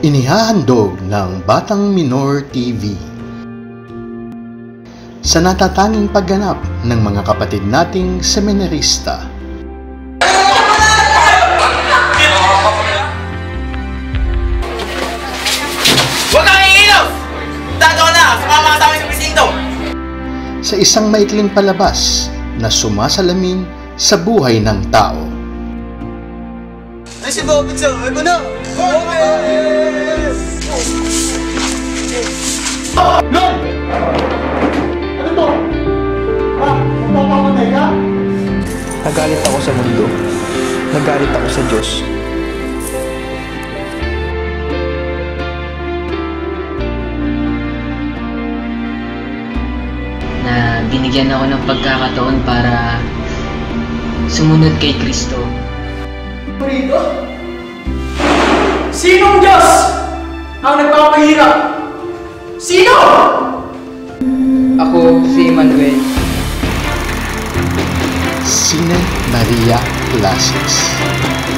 Inihahandog ng Batang Minor TV sa natatanging pagganap ng mga kapatid nating seminarista. Huwag kang iinom! Tato na! Sumama ka sa amin sa presinto! Sa isang maikling palabas na sumasalamin sa buhay ng tao. Ay, si Bobit sa ano na? Bobit! Lord! Ano to? Ha? Magpapamatay ka? Nagalit ako sa mundo. Nagalit ako sa Diyos. Na binigyan ako ng pagkakataon para sumunod kay Kristo. Rito? Sinong Diyos ang nagpapahirap? Sino? Ako si Emmanuel. Sine Maria Clases.